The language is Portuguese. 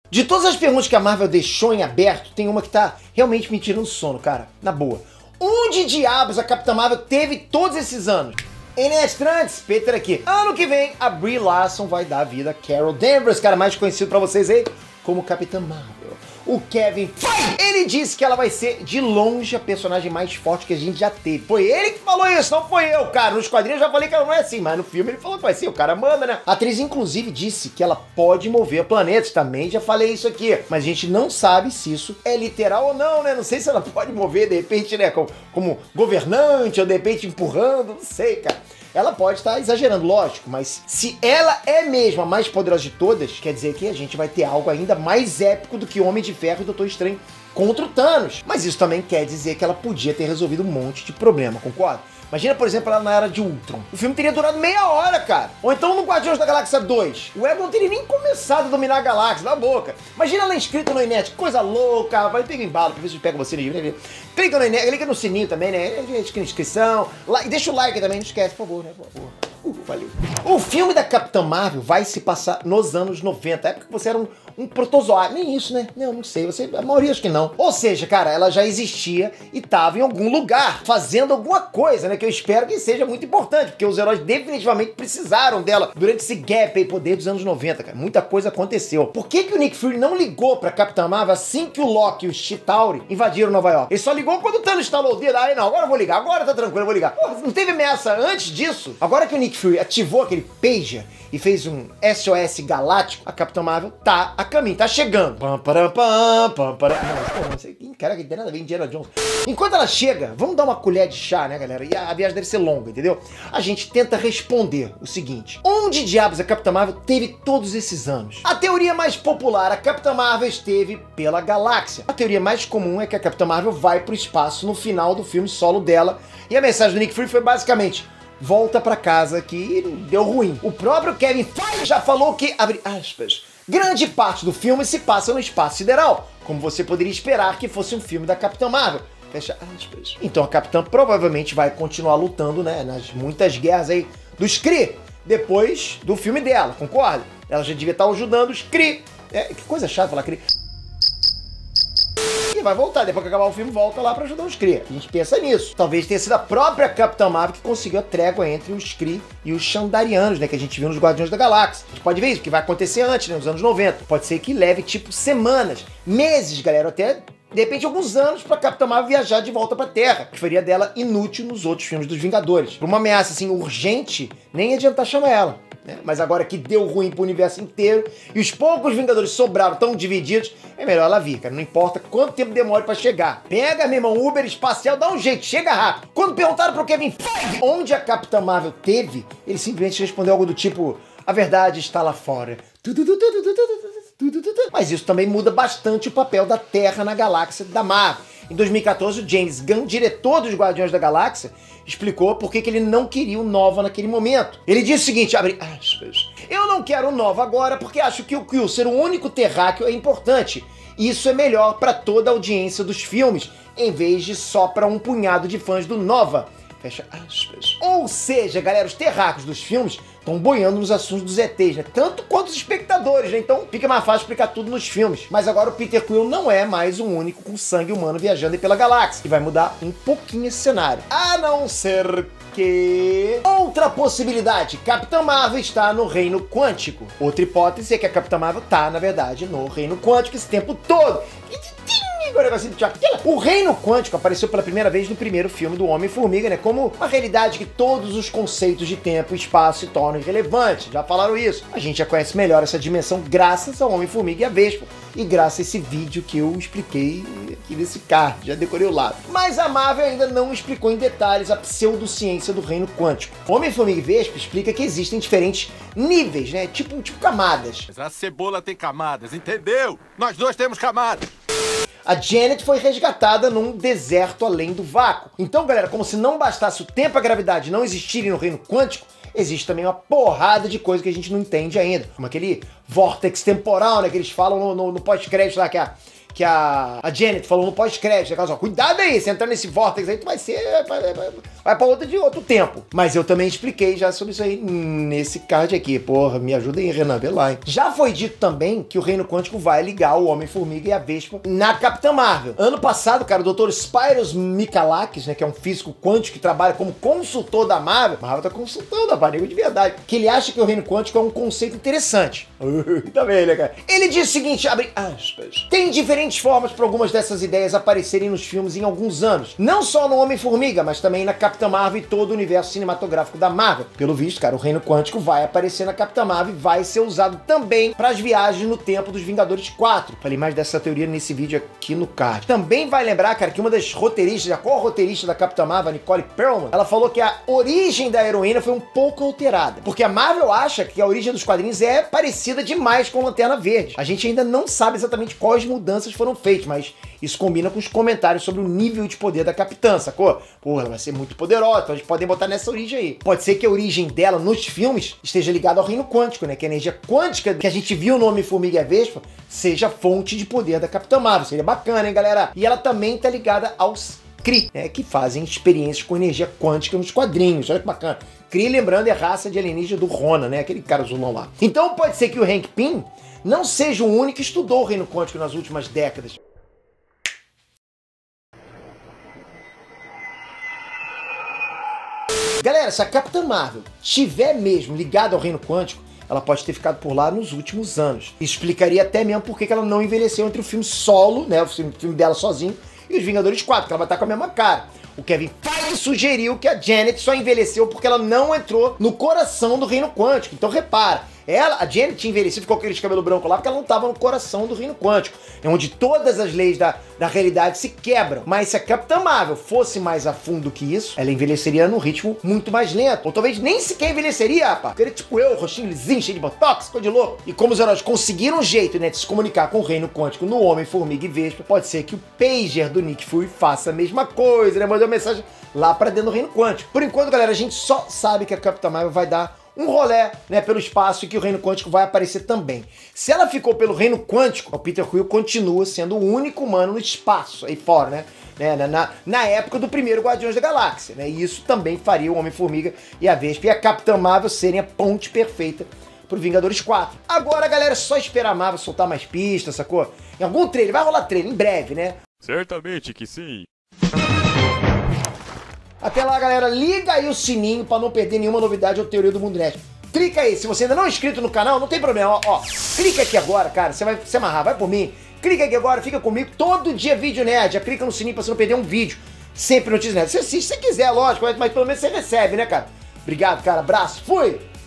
De todas as perguntas que a Marvel deixou em aberto, tem uma que tá realmente me tirando sono, cara. Na boa. Onde diabos a Capitã Marvel teve todos esses anos? Inestrantes, Peter aqui. Ano que vem, a Brie Larson vai dar vida a Carol Danvers, cara mais conhecido pra vocês aí como Capitã Marvel. O Kevin Feige, ele disse que ela vai ser, de longe, a personagem mais forte que a gente já teve. Foi ele que falou isso, não foi eu, cara. Nos quadrinhos eu já falei que ela não é assim, mas no filme ele falou que vai ser, o cara manda, né? A atriz, inclusive, disse que ela pode mover planetas, também já falei isso aqui. Mas a gente não sabe se isso é literal ou não, né? Não sei se ela pode mover, de repente, né, como governante, ou de repente empurrando, não sei, cara. Ela pode estar exagerando, lógico, mas se ela é mesmo a mais poderosa de todas, quer dizer que a gente vai ter algo ainda mais épico do que Homem de Ferro e Doutor Estranho contra o Thanos. Mas isso também quer dizer que ela podia ter resolvido um monte de problema, concorda? Imagina, por exemplo, ela na Era de Ultron. O filme teria durado meia hora, cara. Ou então no Guardiões da Galáxia 2. O Ego não teria nem começado a dominar a galáxia, na boca. Imagina ela inscrita no Inet, que coisa louca. Vai pegar embalo, pra ver se pega você no livro. Clica no Inet, clica no sininho também, né? Inscrição. Deixa o like também, não esquece, por favor, né? Por favor. Valeu. O filme da Capitã Marvel vai se passar nos anos 90, época que você era um protozoário. Nem isso, né? Não sei, a maioria acho que não. Ou seja, cara, ela já existia e tava em algum lugar, fazendo alguma coisa, né? Que eu espero que seja muito importante, porque os heróis definitivamente precisaram dela durante esse gap aí, poder dos anos 90, cara. Muita coisa aconteceu. Por que o Nick Fury não ligou pra Capitã Marvel assim que o Loki e o Chitauri invadiram Nova York? Ele só ligou quando o Thanos instalou o dedo. Aí, não, agora eu vou ligar, agora tá tranquilo, eu vou ligar. Pô, não teve ameaça antes disso? Agora que o Nick Fury ativou aquele pager e fez um SOS galáctico, a Capitã Marvel tá a caminho, tá chegando. Pam, param, pam, pam, param. Não sei, caraca, não tem nada a ver, Indiana Jones. Enquanto ela chega, vamos dar uma colher de chá, né, galera? E a viagem deve ser longa, entendeu? A gente tenta responder o seguinte: onde diabos a Capitã Marvel teve todos esses anos? A teoria mais popular, a Capitã Marvel esteve pela galáxia. A teoria mais comum é que a Capitã Marvel vai pro espaço no final do filme solo dela. E a mensagem do Nick Fury foi basicamente: volta pra casa que deu ruim. O próprio Kevin Feige já falou que, abre aspas, grande parte do filme se passa no espaço sideral, como você poderia esperar que fosse um filme da Capitã Marvel. Fecha aspas. Então a Capitã provavelmente vai continuar lutando, né, nas muitas guerras aí dos Kree, depois do filme dela, concorda? Ela já devia estar ajudando os Kree. Que coisa chata falar Kree. E vai voltar, depois que acabar o filme, volta lá pra ajudar os Kree. A gente pensa nisso. Talvez tenha sido a própria Capitã Marvel que conseguiu a trégua entre os Kree e os Xandarianos, né, que a gente viu nos Guardiões da Galáxia. A gente pode ver isso, que vai acontecer antes, né, nos anos 90. Pode ser que leve, tipo, semanas, meses, galera, até, de repente, alguns anos pra Capitã Marvel viajar de volta pra Terra, que faria dela inútil nos outros filmes dos Vingadores. Por uma ameaça, assim, urgente, nem adiantar chamar ela. Mas agora que deu ruim pro universo inteiro e os poucos Vingadores sobraram tão divididos, é melhor ela vir, cara. Não importa quanto tempo demore pra chegar. Pega, meu irmão, Uber espacial, dá um jeito, chega rápido. Quando perguntaram pro Kevin Feige onde a Capitã Marvel teve, ele simplesmente respondeu algo do tipo: a verdade está lá fora. Mas isso também muda bastante o papel da Terra na galáxia da Marvel. Em 2014, o James Gunn, diretor dos Guardiões da Galáxia, explicou por que ele não queria o Nova naquele momento. Ele disse o seguinte, abre aspas, eu não quero o Nova agora porque acho que o Quill ser o único terráqueo é importante. Isso é melhor para toda a audiência dos filmes, em vez de só para um punhado de fãs do Nova. Fecha aspas. Ou seja, galera, os terráqueos dos filmes estão boiando nos assuntos dos ETs, né? Tanto quanto os espectadores, né? Então fica mais fácil explicar tudo nos filmes. Mas agora o Peter Quill não é mais o único com sangue humano viajando aí pela galáxia. E vai mudar um pouquinho esse cenário. A não ser que... outra possibilidade, Capitã Marvel está no Reino Quântico. Outra hipótese é que a Capitã Marvel está, na verdade, no Reino Quântico esse tempo todo. O Reino Quântico apareceu pela primeira vez no primeiro filme do Homem-Formiga, né? Como uma realidade que todos os conceitos de tempo e espaço se tornam irrelevantes. Já falaram isso. A gente já conhece melhor essa dimensão graças ao Homem-Formiga e a Vespa. E graças a esse vídeo que eu expliquei aqui nesse card. Já decorei o lado. Mas a Marvel ainda não explicou em detalhes a pseudociência do Reino Quântico. Homem-Formiga e Vespa explica que existem diferentes níveis, né? Tipo camadas. Mas a cebola tem camadas, entendeu? Nós dois temos camadas. A Janet foi resgatada num deserto além do vácuo. Então, galera, como se não bastasse o tempo e a gravidade não existirem no Reino Quântico, existe também uma porrada de coisa que a gente não entende ainda. Como aquele vórtex temporal, né, que eles falam no pós-crédito lá, que a Janet falou no pós-crédito. Cuidado aí, se entrar nesse vórtex aí, tu vai ser... vai pra outra de outro tempo. Mas eu também expliquei já sobre isso aí nesse card aqui. Porra, me ajuda aí, Renan, vê lá, hein? Já foi dito também que o Reino Quântico vai ligar o Homem-Formiga e a Vespa na Capitã Marvel. Ano passado, cara, o Dr. Spyros Michalakis, né, que é um físico quântico que trabalha como consultor da Marvel, tá consultando a Vanilla de verdade, que ele acha que o Reino Quântico é um conceito interessante. Tá bem, né, cara? Ele diz o seguinte, abre aspas, tem diferentes formas para algumas dessas ideias aparecerem nos filmes em alguns anos. Não só no Homem-Formiga, mas também na Capitã Marvel e todo o universo cinematográfico da Marvel. Pelo visto, cara, o Reino Quântico vai aparecer na Capitã Marvel e vai ser usado também para as viagens no tempo dos Vingadores 4. Falei mais dessa teoria nesse vídeo aqui no card. Também vai lembrar, cara, que uma das roteiristas, a co-roteirista da Capitã Marvel, a Nicole Perlman, ela falou que a origem da heroína foi um pouco alterada. Porque a Marvel acha que a origem dos quadrinhos é parecida demais com Lanterna Verde. A gente ainda não sabe exatamente quais mudanças foram feitas, mas isso combina com os comentários sobre o nível de poder da Capitã, sacou? Pô, ela vai ser muito poderosa, então a gente pode botar nessa origem aí. Pode ser que a origem dela nos filmes esteja ligada ao Reino Quântico, né? Que a energia quântica que a gente viu no Homem-Formiga e a Vespa seja fonte de poder da Capitã Marvel. Seria bacana, hein, galera? E ela também tá ligada aos Kree, né, que fazem experiências com energia quântica nos quadrinhos. Olha que bacana. Kree, lembrando, é a raça de alienígena do Ronan, né? Aquele cara zulão lá. Então pode ser que o Hank Pym não seja o único que estudou o Reino Quântico nas últimas décadas. Galera, se a Capitã Marvel estiver mesmo ligada ao Reino Quântico, ela pode ter ficado por lá nos últimos anos. Isso explicaria até mesmo por que ela não envelheceu entre o filme solo, né, o filme dela sozinho, e os Vingadores 4, que ela vai estar com a mesma cara. O Kevin Feige sugeriu que a Janet só envelheceu porque ela não entrou no coração do Reino Quântico. Então repara, a Janet envelheceu, ficou com aquele cabelo branco lá porque ela não estava no coração do Reino Quântico. É onde todas as leis da realidade se quebram. Mas se a Capitã Marvel fosse mais a fundo que isso, ela envelheceria num ritmo muito mais lento. Ou talvez nem sequer envelheceria, rapaz. Seria tipo eu, roxinho lisinho, cheio de botox, ficou de louco. E como os heróis conseguiram um jeito, né, de se comunicar com o Reino Quântico no Homem-Formiga e Vespa, pode ser que o pager do Nick Fury faça a mesma coisa, né? Mandou uma mensagem lá pra dentro do Reino Quântico. Por enquanto, galera, a gente só sabe que a Capitã Marvel vai dar um rolê, né, pelo espaço e que o Reino Quântico vai aparecer também. Se ela ficou pelo Reino Quântico, o Peter Quill continua sendo o único humano no espaço, aí fora, né? Na época do primeiro Guardiões da Galáxia, né? E isso também faria o Homem-Formiga e a Vespa e a Capitã Marvel serem a ponte perfeita pro Vingadores 4. Agora, galera, é só esperar a Marvel soltar mais pistas, sacou? Em algum trailer, vai rolar trailer em breve, né? Certamente que sim. Até lá, galera, liga aí o sininho pra não perder nenhuma novidade ou teoria do Mundo Nerd. Clica aí, se você ainda não é inscrito no canal, não tem problema, ó, clica aqui agora, cara, você vai se amarrar, vai por mim. Clica aqui agora, fica comigo, todo dia vídeo nerd, já clica no sininho pra você não perder um vídeo. Sempre notícias nerd. Você assiste se quiser, lógico, mas pelo menos você recebe, né, cara? Obrigado, cara, abraço, fui!